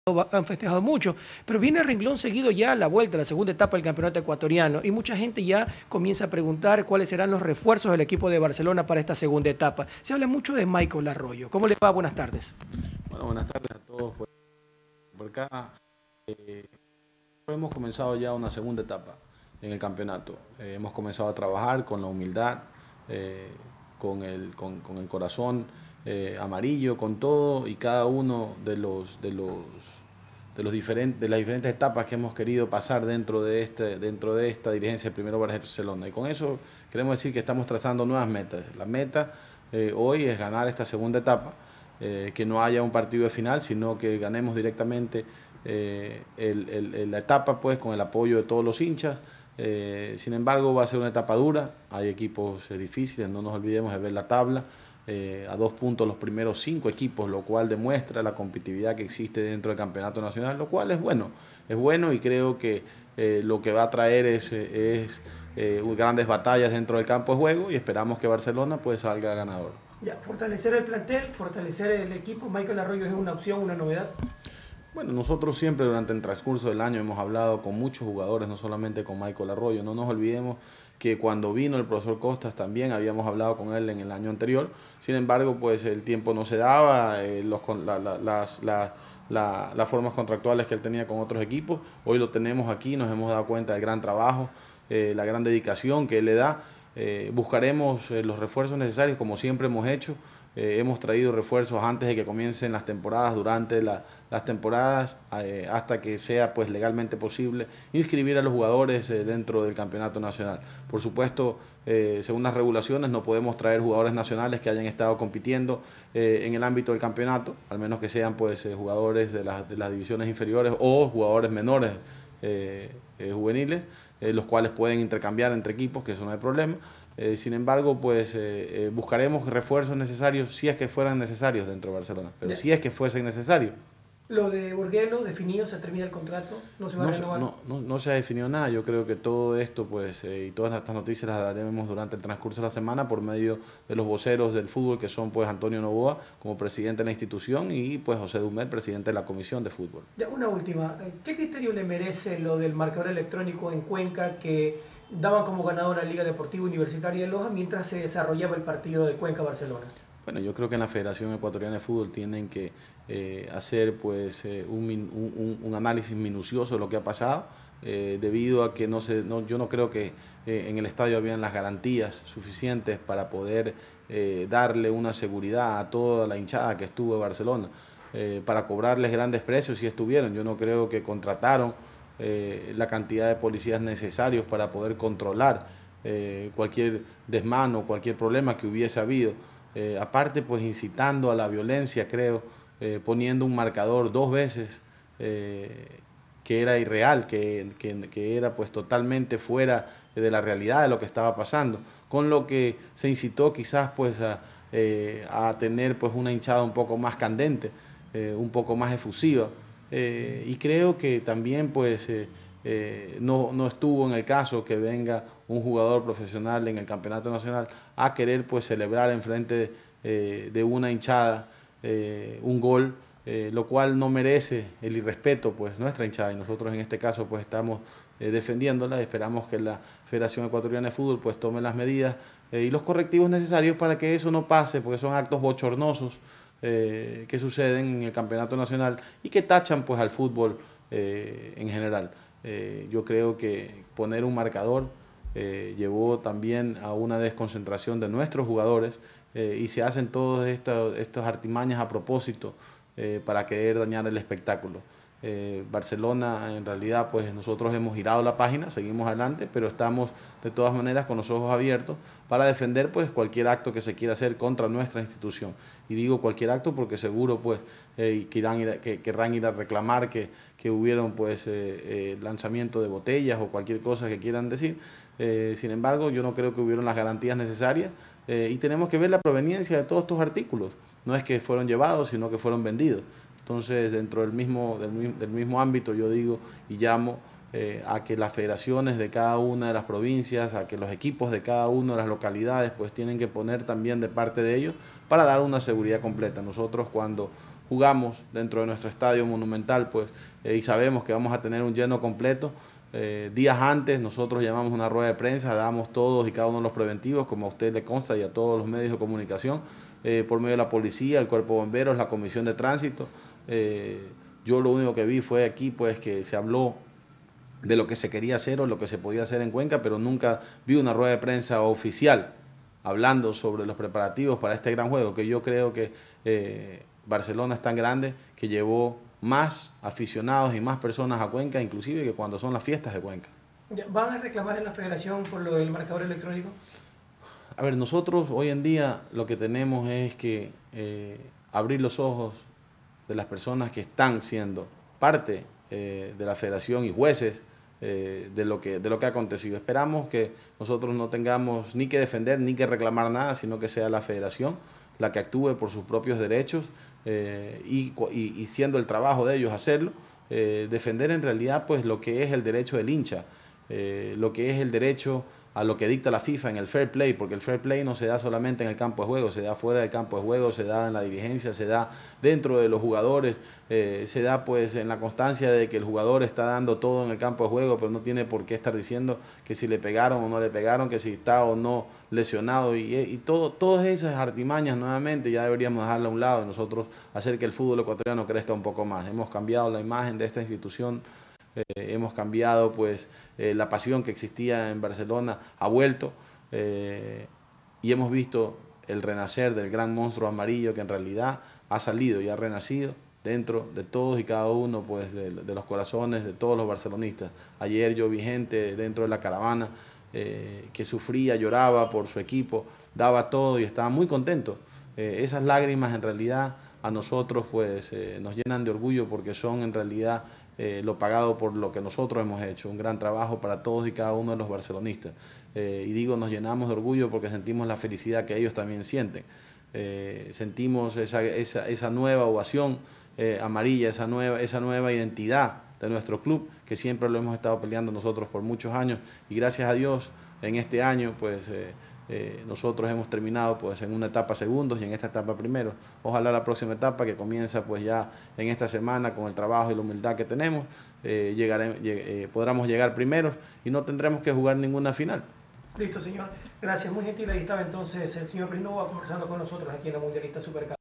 han festejado mucho, pero viene a renglón seguido ya la vuelta, la segunda etapa del campeonato ecuatoriano, y mucha gente ya comienza a preguntar cuáles serán los refuerzos del equipo de Barcelona para esta segunda etapa. Se habla mucho de Michael Arroyo. ¿Cómo le va? Buenas tardes. Bueno, buenas tardes a todos. Por acá hemos comenzado ya una segunda etapa en el campeonato. Hemos comenzado a trabajar con la humildad, con el corazón amarillo, con todo y cada uno de las diferentes etapas que hemos querido pasar dentro de esta dirigencia de Primero Barcelona. Y con eso queremos decir que estamos trazando nuevas metas. La meta hoy es ganar esta segunda etapa, que no haya un partido de final, sino que ganemos directamente la etapa, pues, con el apoyo de todos los hinchas. Sin embargo, va a ser una etapa dura, hay equipos difíciles, no nos olvidemos de ver la tabla, a 2 puntos los primeros 5 equipos, lo cual demuestra la competitividad que existe dentro del campeonato nacional, lo cual es bueno y creo que lo que va a traer es grandes batallas dentro del campo de juego y esperamos que Barcelona pues salga ganador. Ya, fortalecer el plantel, fortalecer el equipo. Michael Arroyo es una opción, una novedad. Bueno, nosotros siempre durante el transcurso del año hemos hablado con muchos jugadores, no solamente con Michael Arroyo. No nos olvidemos que cuando vino el profesor Costas también habíamos hablado con él en el año anterior. Sin embargo, pues el tiempo no se daba, las formas contractuales que él tenía con otros equipos. Hoy lo tenemos aquí, nos hemos dado cuenta del gran trabajo, la gran dedicación que él le da. Buscaremos los refuerzos necesarios como siempre hemos hecho. Hemos traído refuerzos antes de que comiencen las temporadas, durante las temporadas, hasta que sea pues legalmente posible inscribir a los jugadores dentro del campeonato nacional. Por supuesto, según las regulaciones, no podemos traer jugadores nacionales que hayan estado compitiendo en el ámbito del campeonato, al menos que sean pues jugadores de las divisiones inferiores o jugadores menores juveniles, los cuales pueden intercambiar entre equipos, que eso no hay problema. Sin embargo, pues buscaremos refuerzos necesarios si es que fueran necesarios dentro de Barcelona, pero si es que fuesen necesarios. Lo de Borguelo, definido, se termina el contrato, no se va a renovar. No se ha definido nada. Yo creo que todo esto pues y todas estas noticias las daremos durante el transcurso de la semana por medio de los voceros del fútbol, que son pues Antonio Novoa como presidente de la institución y pues José Dumet, presidente de la comisión de fútbol. Ya, una última, ¿qué criterio le merece lo del marcador electrónico en Cuenca que daban como ganador a la Liga Deportiva Universitaria de Loja mientras se desarrollaba el partido de Cuenca-Barcelona? Bueno, yo creo que en la Federación Ecuatoriana de Fútbol tienen que hacer pues un análisis minucioso de lo que ha pasado, debido a que yo no creo que en el estadio habían las garantías suficientes para poder darle una seguridad a toda la hinchada que estuvo en Barcelona, para cobrarles grandes precios si estuvieron. Yo no creo que contrataron la cantidad de policías necesarios para poder controlar cualquier desmano, cualquier problema que hubiese habido. Aparte, pues incitando a la violencia, creo, poniendo un marcador 2 veces que era irreal, que era pues totalmente fuera de la realidad de lo que estaba pasando, con lo que se incitó quizás pues a tener pues una hinchada un poco más candente, un poco más efusiva, y creo que también pues no estuvo en el caso que venga un jugador profesional en el campeonato nacional a querer pues celebrar en frente de una hinchada un gol, lo cual no merece el irrespeto pues nuestra hinchada, y nosotros en este caso pues estamos defendiéndola. Esperamos que la Federación Ecuatoriana de Fútbol pues tome las medidas y los correctivos necesarios para que eso no pase, porque son actos bochornosos que suceden en el campeonato nacional y que tachan pues al fútbol en general. Yo creo que poner un marcador llevó también a una desconcentración de nuestros jugadores, y se hacen todas estas artimañas a propósito para querer dañar el espectáculo. Barcelona, en realidad, pues nosotros hemos girado la página, seguimos adelante, pero estamos de todas maneras con los ojos abiertos para defender pues cualquier acto que se quiera hacer contra nuestra institución. Y digo cualquier acto porque seguro pues querrán ir a reclamar que hubieron pues lanzamiento de botellas o cualquier cosa que quieran decir. Sin embargo, yo no creo que hubieron las garantías necesarias, y tenemos que ver la proveniencia de todos estos artículos. No es que fueron llevados, sino que fueron vendidos. Entonces, dentro del mismo ámbito, yo digo y llamo a que las federaciones de cada una de las provincias, a que los equipos de cada una de las localidades, pues tienen que poner también de parte de ellos para dar una seguridad completa. Nosotros cuando jugamos dentro de nuestro estadio monumental, pues, y sabemos que vamos a tener un lleno completo. Días antes nosotros llamamos una rueda de prensa, damos todos y cada uno de los preventivos, como a usted le consta y a todos los medios de comunicación, por medio de la policía, el cuerpo de bomberos, la comisión de tránsito. Yo lo único que vi fue aquí pues que se habló de lo que se quería hacer o lo que se podía hacer en Cuenca, pero nunca vi una rueda de prensa oficial hablando sobre los preparativos para este gran juego, que yo creo que Barcelona es tan grande que llevó más aficionados y más personas a Cuenca, inclusive que cuando son las fiestas de Cuenca. ¿Van a reclamar en la federación por lo del marcador electrónico? A ver, nosotros hoy en día lo que tenemos es que abrir los ojos de las personas que están siendo parte de la federación y jueces de lo que ha acontecido. Esperamos que nosotros no tengamos ni que defender ni que reclamar nada, sino que sea la federación la que actúe por sus propios derechos y siendo el trabajo de ellos hacerlo, defender en realidad pues lo que es el derecho del hincha, lo que es el derecho a lo que dicta la FIFA en el fair play, porque el fair play no se da solamente en el campo de juego, se da fuera del campo de juego, se da en la dirigencia, se da dentro de los jugadores, se da pues en la constancia de que el jugador está dando todo en el campo de juego, pero no tiene por qué estar diciendo que si le pegaron o no le pegaron, que si está o no lesionado y todas esas artimañas nuevamente ya deberíamos dejarla a un lado y nosotros hacer que el fútbol ecuatoriano crezca un poco más. Hemos cambiado la imagen de esta institución. Hemos cambiado pues la pasión que existía en Barcelona ha vuelto y hemos visto el renacer del gran monstruo amarillo que en realidad ha salido y ha renacido dentro de todos y cada uno pues de los corazones de todos los barcelonistas. Ayer yo vi gente dentro de la caravana que sufría, lloraba por su equipo, daba todo y estaba muy contento. Esas lágrimas en realidad a nosotros pues nos llenan de orgullo porque son en realidad lo pagado por lo que nosotros hemos hecho, un gran trabajo para todos y cada uno de los barcelonistas. Y digo, nos llenamos de orgullo porque sentimos la felicidad que ellos también sienten. Sentimos esa nueva ovación amarilla, esa nueva identidad de nuestro club, que siempre lo hemos estado peleando nosotros por muchos años. Y gracias a Dios, en este año, pues nosotros hemos terminado pues en una etapa segundos y en esta etapa primeros. Ojalá la próxima etapa que comienza pues ya en esta semana con el trabajo y la humildad que tenemos, podamos llegar primeros y no tendremos que jugar ninguna final. Listo, señor. Gracias, muy gentil. Ahí estaba entonces el señor Rinova conversando con nosotros aquí en la Mundialista Supercup.